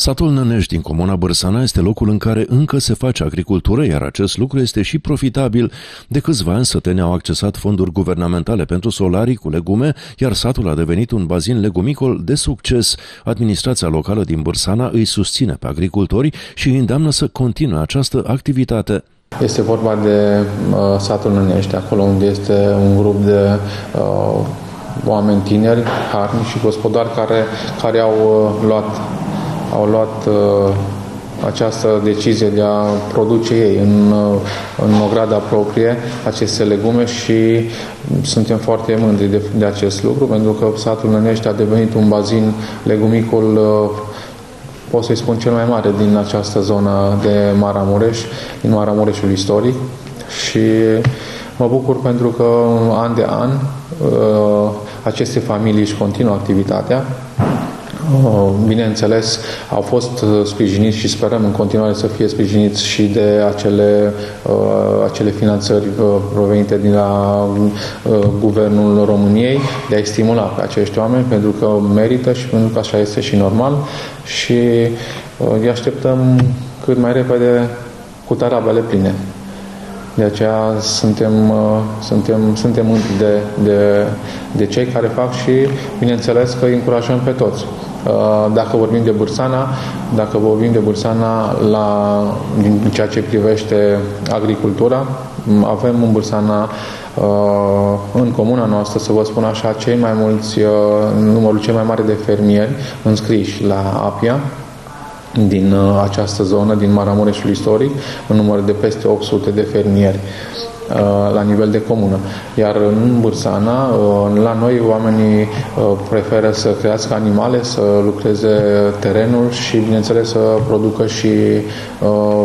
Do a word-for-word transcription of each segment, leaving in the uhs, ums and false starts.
Satul Nănești din comuna Bârsana este locul în care încă se face agricultură, iar acest lucru este și profitabil. De câțiva ani sătenii au accesat fonduri guvernamentale pentru solarii cu legume, iar satul a devenit un bazin legumicol de succes. Administrația locală din Bârsana îi susține pe agricultori și îi îndeamnă să continue această activitate. Este vorba de uh, satul Nănești, acolo unde este un grup de uh, oameni tineri, harnici și gospodari care, care au uh, luat, au luat uh, această decizie de a produce ei în, uh, în ograda proprie aceste legume și suntem foarte mândri de, de acest lucru, pentru că satul Nănești a devenit un bazin legumicol, uh, pot să-i spun, cel mai mare din această zonă de Maramureș, din Maramureșul istoric, și mă bucur pentru că an de an aceste familii își continuă activitatea. Bineînțeles, au fost sprijiniți și sperăm în continuare să fie sprijiniți și de acele, acele finanțări provenite din la Guvernul României, de a-i stimula pe acești oameni, pentru că merită și pentru că așa este și normal, și îi așteptăm cât mai repede cu tarabele pline. De aceea suntem, suntem, suntem mândri de, de, de cei care fac și, bineînțeles, că îi încurajăm pe toți. Dacă vorbim de Bârsana, dacă vorbim de Bârsana la, în ceea ce privește agricultura, avem în Bârsana, în comuna noastră, să vă spun așa, cei mai mulți, numărul cel mai mare de fermieri înscriși la APIA din această zonă, din Maramureșul istoric, în număr de peste opt sute de fermieri la nivel de comună. Iar în Bârsana, la noi, oamenii preferă să crească animale, să lucreze terenul și, bineînțeles, să producă și uh,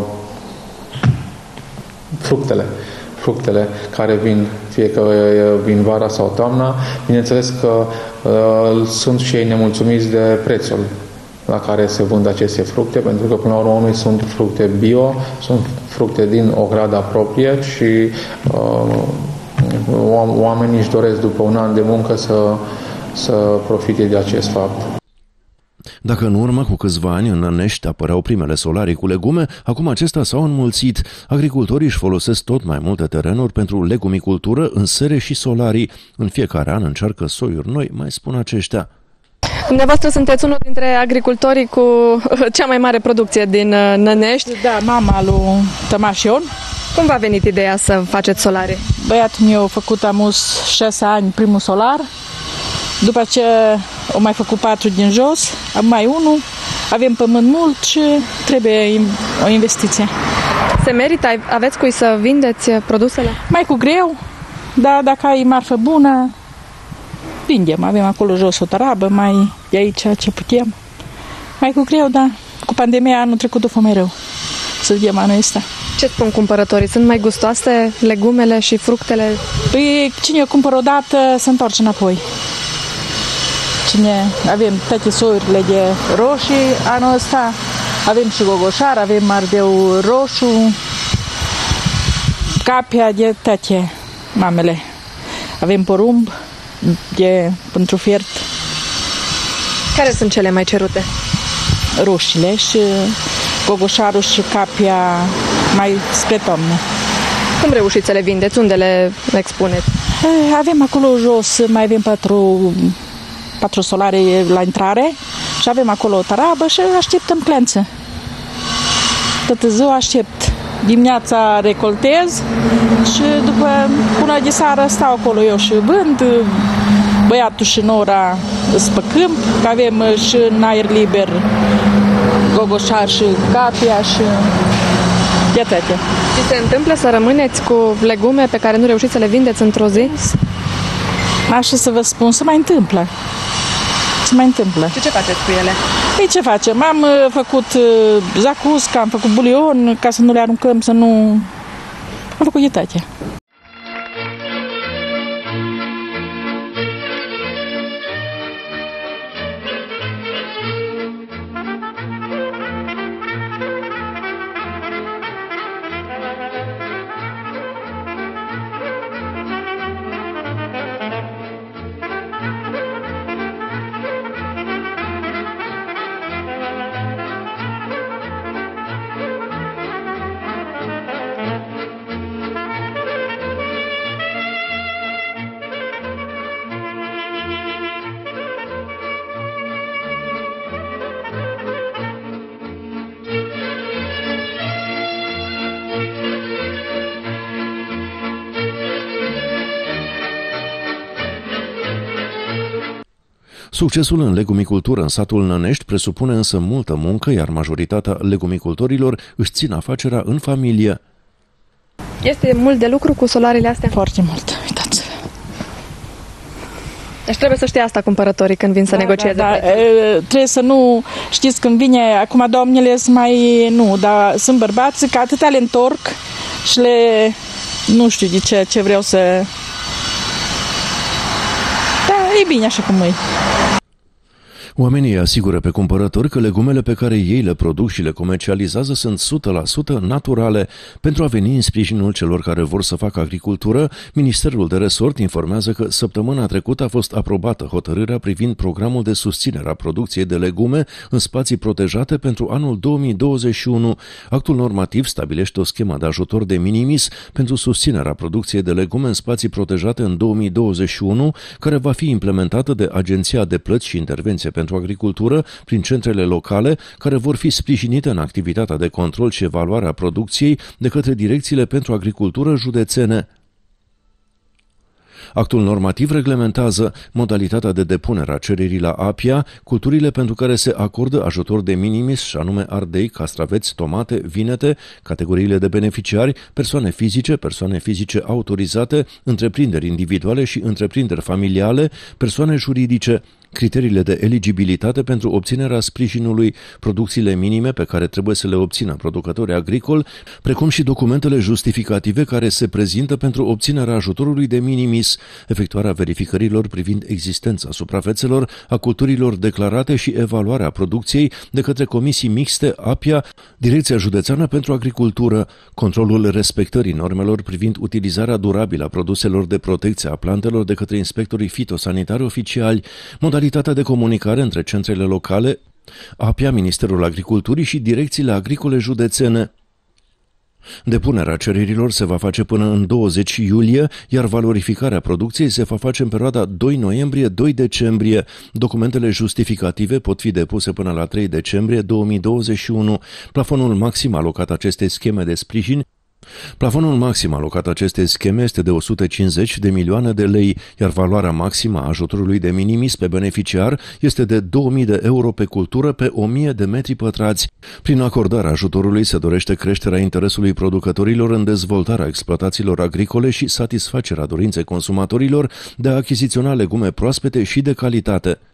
fructele. fructele care vin, fie că vin vara sau toamna. Bineînțeles că uh, sunt și ei nemulțumiți de prețul la care se vând aceste fructe, pentru că până la urmă sunt fructe bio, sunt fructe din ograda proprie și uh, oamenii își doresc după un an de muncă să, să profite de acest fapt. Dacă în urmă, cu câțiva ani, în Nănești apăreau primele solarii cu legume, acum acestea s-au înmulțit. Agricultorii își folosesc tot mai multe terenuri pentru legumicultură, însere și solarii. În fiecare an încearcă soiuri noi, mai spun aceștia. Dumneavoastră sunteți unul dintre agricultorii cu cea mai mare producție din Nănești. Da, mama lui Tămașion. Cum v-a venit ideea să faceți solare? Băiatul meu a făcut amus șase ani primul solar, după ce au mai făcut patru din jos, am mai unul, avem pământ mult și trebuie o investiție. Se merită? Aveți cui să vindeți produsele? Mai cu greu, dar dacă ai marfă bună, vindem. Avem acolo jos o tarabă, mai de aici ce putem. Mai cu greu, dar cu pandemia anul trecut a fost mai rău. Să zicem anul ăsta. Ce spun cumpărătorii? Sunt mai gustoase legumele și fructele? Păi cine cumpără odată se întoarce înapoi. Cine avem toate soiurile de roșii anul ăsta, avem și gogoșar, avem ardeu roșu, capia de toate mamele. Avem porumb de pentru fiert. Care sunt cele mai cerute? Roșiile și gogoșarul și capia mai spre toamnă. Cum reușiți să le vindeți? Unde le expuneți? Avem acolo jos, mai avem patru, patru solare la intrare și avem acolo o tarabă și așteptăm clență. Toată ziua aștept. Dimineața recoltez și după până de seară stau acolo eu și vând. Băiatul și nora sunt pe câmp, că avem și în aer liber gogoșar și capia și de toate. Și se întâmplă să rămâneți cu legume pe care nu reușiți să le vindeți într-o zi? Așa să vă spun, se mai întâmplă. Se mai întâmplă. Și ce faceți cu ele? Păi ce facem? Am făcut zacuscă, am făcut bulion ca să nu le aruncăm, să nu... Am făcut de toate. Succesul în legumicultură în satul Nănești presupune însă multă muncă, iar majoritatea legumicultorilor își țin afacerea în familie. Este mult de lucru cu solarile astea? Foarte mult, uitați. Deci trebuie să știe asta cumpărătorii când vin să da, negocieze. Da, da. E, trebuie să nu știți când vine, acum doamnele sunt mai, nu, dar sunt bărbați că atâtea le întorc și le, nu știu de ce, ce vreau să... Da, e bine așa cum e. Oamenii asigură pe cumpărători că legumele pe care ei le produc și le comercializează sunt o sută la sută naturale. Pentru a veni în sprijinul celor care vor să facă agricultură, Ministerul de Resort informează că săptămâna trecută a fost aprobată hotărârea privind programul de susținere a producției de legume în spații protejate pentru anul două mii douăzeci și unu. Actul normativ stabilește o schemă de ajutor de minimis pentru susținerea producției de legume în spații protejate în două mii douăzeci și unu, care va fi implementată de Agenția de Plăți și Intervenție pentru Agricultură prin centrele locale, care vor fi sprijinite în activitatea de control și evaluare a producției de către direcțiile pentru agricultură județene. Actul normativ reglementează modalitatea de depunere a cererii la A P I A, culturile pentru care se acordă ajutor de minimis, și anume ardei, castraveți, tomate, vinete, categoriile de beneficiari, persoane fizice, persoane fizice autorizate, întreprinderi individuale și întreprinderi familiale, persoane juridice. Criteriile de eligibilitate pentru obținerea sprijinului, producțiile minime pe care trebuie să le obțină producătorii agricoli, precum și documentele justificative care se prezintă pentru obținerea ajutorului de minimis, efectuarea verificărilor privind existența suprafețelor, a culturilor declarate și evaluarea producției de către comisii mixte A P I A, Direcția Județeană pentru Agricultură, controlul respectării normelor privind utilizarea durabilă a produselor de protecție a plantelor de către inspectorii fitosanitari oficiali, modalitatea de comunicare între centrele locale, A P I A, Ministerul Agriculturii și direcțiile agricole județene. Depunerea cererilor se va face până în douăzeci iulie, iar valorificarea producției se va face în perioada doi noiembrie - doi decembrie. Documentele justificative pot fi depuse până la trei decembrie două mii douăzeci și unu. Plafonul maxim alocat acestei scheme de sprijin Plafonul maxim alocat acestei scheme este de o sută cincizeci de milioane de lei, iar valoarea maximă a ajutorului de minimis pe beneficiar este de două mii de euro pe cultură pe o mie de metri pătrați. Prin acordarea ajutorului se dorește creșterea interesului producătorilor în dezvoltarea exploatațiilor agricole și satisfacerea dorinței consumatorilor de a achiziționa legume proaspete și de calitate.